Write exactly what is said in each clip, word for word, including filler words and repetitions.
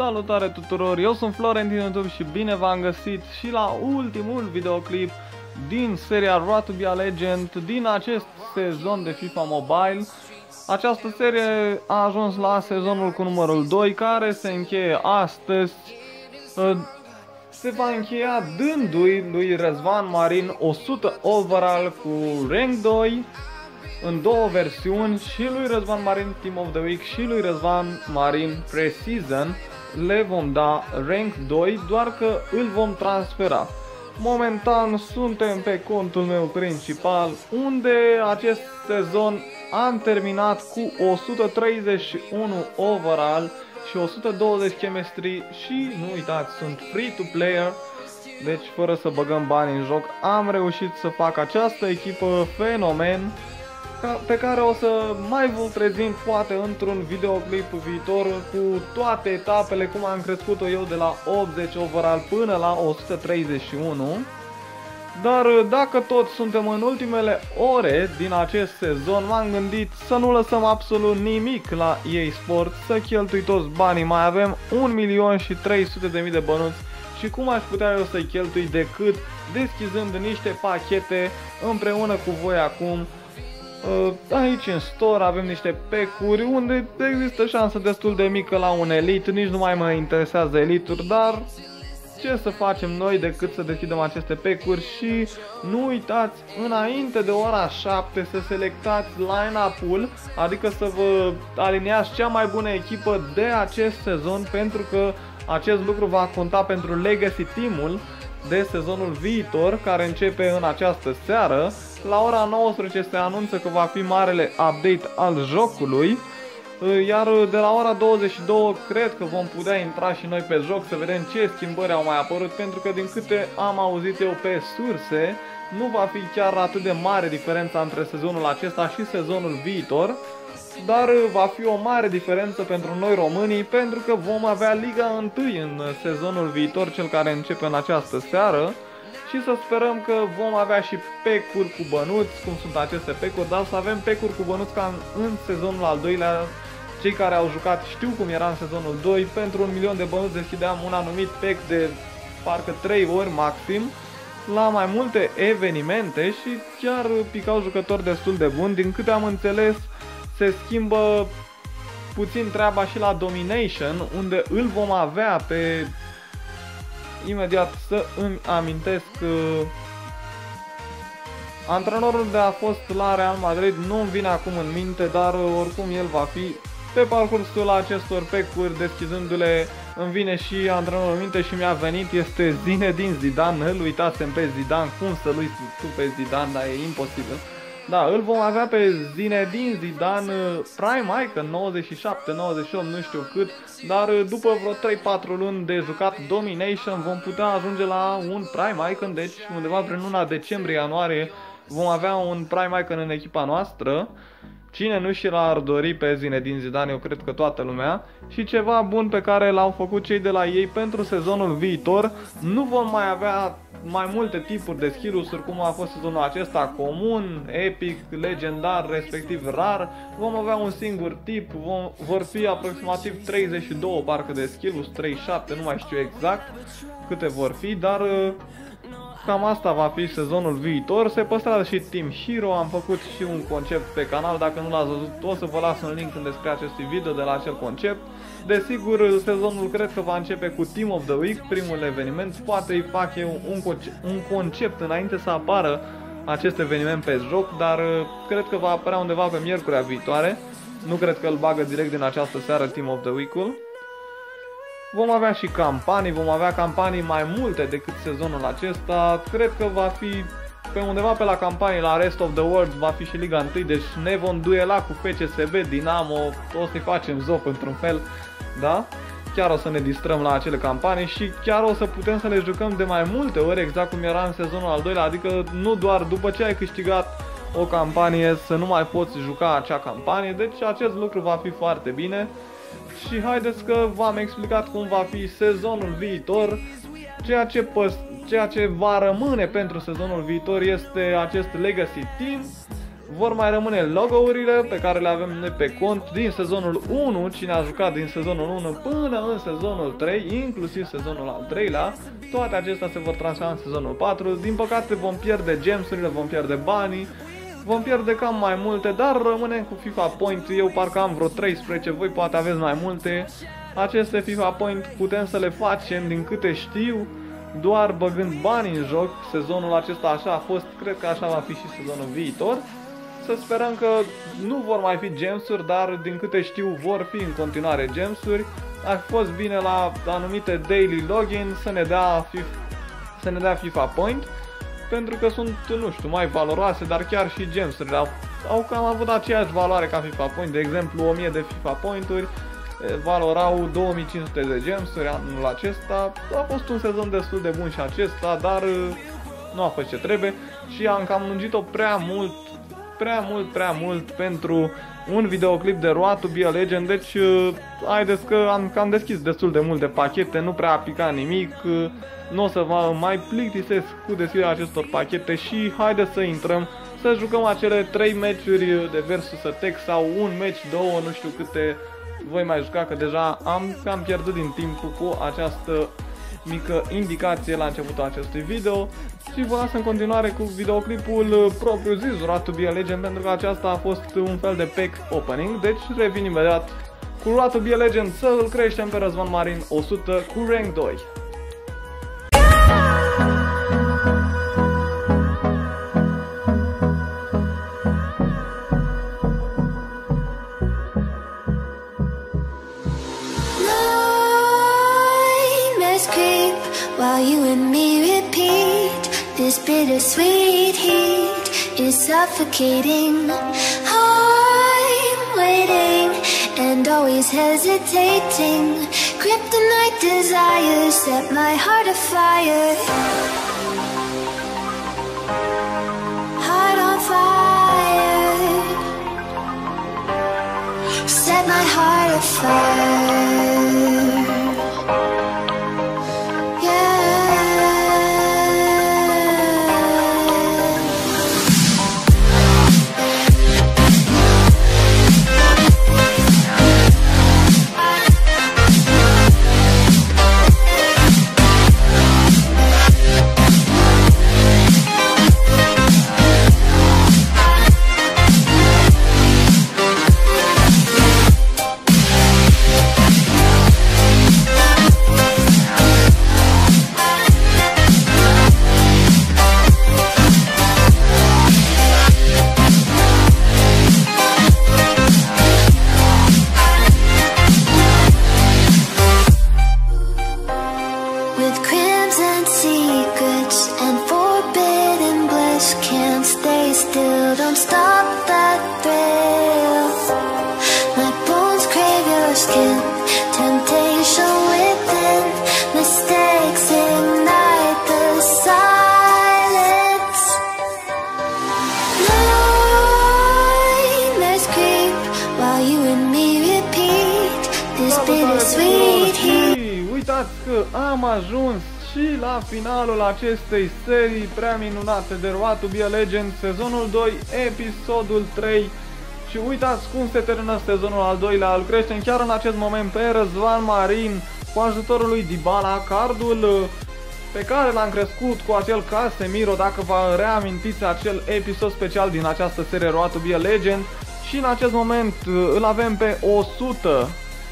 Salutare tuturor, eu sunt Florent din YouTube și bine v-am găsit și la ultimul videoclip din seria Road to be a Legend din acest sezon de FIFA Mobile. Această serie a ajuns la sezonul cu numărul doi, care se încheie astăzi. Se va încheia dându-i lui Răzvan Marin o sută overall cu rank doi în două versiuni, și lui Răzvan Marin Team of the Week și lui Răzvan Marin Pre-Season le vom da rank doi, doar că îl vom transfera. Momentan suntem pe contul meu principal, unde acest sezon am terminat cu o sută treizeci și unu overall și o sută douăzeci chemistry și nu uitați, sunt free to player, deci fără să băgăm bani în joc am reușit să fac această echipă fenomen, pe care o să mai vă prezint poate într-un videoclip viitor cu toate etapele, cum am crescut-o eu de la optzeci overall până la o sută treizeci și unu. Dar dacă tot suntem în ultimele ore din acest sezon, m-am gândit să nu lăsăm absolut nimic la E A Sports, să cheltui toți banii. Mai avem un milion și trei sute de mii de bănuți și cum aș putea eu să-i cheltui decât deschizând niște pachete împreună cu voi acum. Aici în store avem niște pecuri unde există șansă destul de mică la un elite, nici nu mai mă interesează elituri, dar ce să facem noi decât să deschidem aceste pecuri. Și nu uitați, înainte de ora șapte să selectați line-up-ul, adică să vă aliniați cea mai bună echipă de acest sezon, pentru că acest lucru va conta pentru Legacy Team-ul de sezonul viitor, care începe în această seară. La ora nouăsprezece se anunță că va fi marele update al jocului, iar de la ora douăzeci și două cred că vom putea intra și noi pe joc să vedem ce schimbări au mai apărut, pentru că din câte am auzit eu pe surse, nu va fi chiar atât de mare diferența între sezonul acesta și sezonul viitor, dar va fi o mare diferență pentru noi românii, pentru că vom avea Liga unu în sezonul viitor, cel care începe în această seară. Și să sperăm că vom avea și pecuri cu bănuți, cum sunt aceste pecuri, dar să avem pecuri cu bănuți ca în, în sezonul al doilea. Cei care au jucat știu cum era în sezonul doi, pentru un milion de bănuți deschideam un anumit pec de parcă trei ori maxim la mai multe evenimente și chiar picau jucători destul de buni. Din câte am înțeles, se schimbă puțin treaba și la Domination, unde îl vom avea pe... Imediat să îmi amintesc, uh, antrenorul de a fost la Real Madrid nu-mi vine acum în minte, dar uh, oricum el va fi pe parcursul acestor pecuri, deschizându-le. Îmi vine și antrenorul în minte și mi-a venit, este Zinedine Zidane. Îl uitasem pe Zidane, cum să-l uiți tu pe Zidane, dar e imposibil. Da, îl vom avea pe Zinedine Zidane Prime Icon nouăzeci și șapte nouăzeci și opt, nu știu cât, dar după vreo trei patru luni de jucat Domination vom putea ajunge la un Prime Icon, deci undeva prin luna decembrie-ianuarie vom avea un Prime Icon în echipa noastră. Cine nu și l-ar dori pe Zinedine Zidane, eu cred că toată lumea. Și ceva bun pe care l-au făcut cei de la ei pentru sezonul viitor, nu vom mai avea mai multe tipuri de skill-uri cum a fost sezonul acesta, comun, epic, legendar, respectiv rar. Vom avea un singur tip, vom, vor fi aproximativ treizeci și doi parcă de skill-uri, treizeci și șapte, nu mai știu exact câte vor fi, dar cam asta va fi sezonul viitor. Se păstrează și Team Hero, am făcut și un concept pe canal, dacă nu l-ați văzut o să vă las un link în descrierea acestui video de la acel concept. Desigur, sezonul cred că va începe cu Team of the Week, primul eveniment, poate îi fac eu un, conce un concept înainte să apară acest eveniment pe joc, dar cred că va apărea undeva pe miercurea viitoare, nu cred că îl bagă direct din această seară Team of the Week-ul. Vom avea și campanii, vom avea campanii mai multe decât sezonul acesta, cred că va fi pe undeva pe la campanii, la Rest of the World va fi și Liga unu, deci ne vom duela cu F C S B, Dinamo, o să-i facem zop într-un fel, da? Chiar o să ne distrăm la acele campanii și chiar o să putem să le jucăm de mai multe ori, exact cum era în sezonul al doilea, adică nu doar după ce ai câștigat o campanie să nu mai poți juca acea campanie, deci acest lucru va fi foarte bine. Și haideți că v-am explicat cum va fi sezonul viitor. Ceea ce, ceea ce va rămâne pentru sezonul viitor este acest Legacy Team. vor mai rămâne logo-urile pe care le avem noi pe cont din sezonul unu, cine a jucat din sezonul unu până în sezonul trei, inclusiv sezonul al treilea, toate acestea se vor transfera în sezonul patru. Din păcate vom pierde gems-urile, vom pierde banii, vom pierde cam mai multe, dar rămânem cu FIFA Point. Eu parcă am vreo treisprezece, voi poate aveți mai multe. Aceste FIFA Point putem să le facem, din câte știu, doar băgând bani în joc. Sezonul acesta așa a fost, cred că așa va fi și sezonul viitor. Să sperăm că nu vor mai fi gemsuri, dar din câte știu vor fi în continuare gemsuri. Ar fi fost bine la anumite daily login să ne dea FIFA, să ne dea FIFA Point, pentru că sunt, nu știu, mai valoroase, dar chiar și gemsurile au, au cam avut aceeași valoare ca FIFA Point. De exemplu, o mie de FIFA Point-uri valorau două mii cinci sute de gemsuri anul acesta. A fost un sezon destul de bun și acesta, dar nu a fost ce trebuie și am cam lungit-o prea mult, prea mult, prea mult pentru un videoclip de Road to be a Legend. Deci haideți că am cam deschis destul de multe pachete, nu prea a picat nimic, nu o să vă mai plictisesc cu deschiderea acestor pachete și haideți să intrăm să jucăm acele trei meciuri de versus attack sau un meci, două, nu știu câte voi mai juca, că deja am cam pierdut din timp cu această mică indicație la începutul acestui video. Și vă las în continuare cu videoclipul propriu zis Road to be a Legend, pentru că aceasta a fost un fel de pack opening. Deci revin imediat cu Road to be a Legend să îl creștem pe Răzvan Marin o sută cu rank doi. While you and me repeat, this bittersweet heat is suffocating. I'm waiting and always hesitating. Kryptonite desires set my heart afire. Heart on fire. Set my heart afire. Uitați că am ajuns și la finalul acestei serii prea minunate de Road to be a Legend, sezonul doi, episodul trei. Și uitați cum se termină sezonul al doilea. Îl creștem chiar în acest moment pe Răzvan Marin cu ajutorul lui Dybala, cardul pe care l-am crescut cu acel Casemiro, dacă vă reamintiți acel episod special din această serie Road to be a Legend. Și în acest moment îl avem pe o sută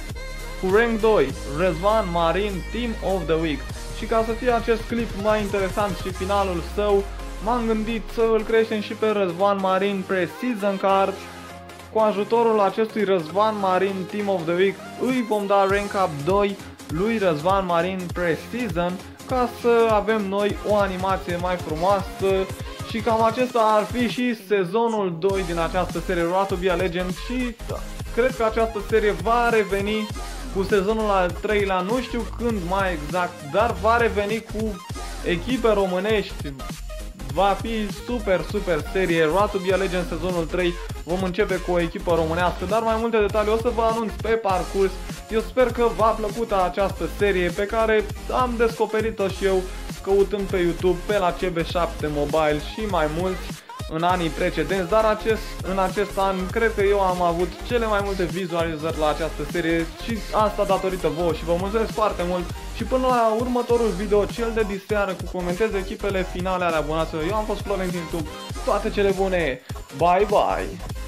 cu rank doi, Răzvan Marin Team of the Week. Și ca să fie acest clip mai interesant și finalul său, m-am gândit să îl creștem și pe Răzvan Marin Pre-Season Card. Cu ajutorul acestui Răzvan Marin Team of the Week îi vom da rank up doi lui Răzvan Marin Pre-Season, ca să avem noi o animație mai frumoasă. Și cam acesta ar fi și sezonul doi din această serie Road to be a Legend. Și cred că această serie va reveni cu sezonul al treilea, nu știu când mai exact, dar va reveni cu echipe românești. Va fi super, super serie Road to be a Legend sezonul trei. Vom începe cu o echipă românească, dar mai multe detalii o să vă anunț pe parcurs. Eu sper că v-a plăcut această serie pe care am descoperit-o și eu căutând pe YouTube pe la C B șapte Mobile și mai mulți. în anii precedenți, dar acest, în acest an cred că eu am avut cele mai multe vizualizări la această serie și asta datorită vouă și vă mulțumesc foarte mult și până la următorul video, cel de diseară cu comentez echipele finale ale abonaților. Eu am fost Florentin YouTube, toate cele bune, bye bye!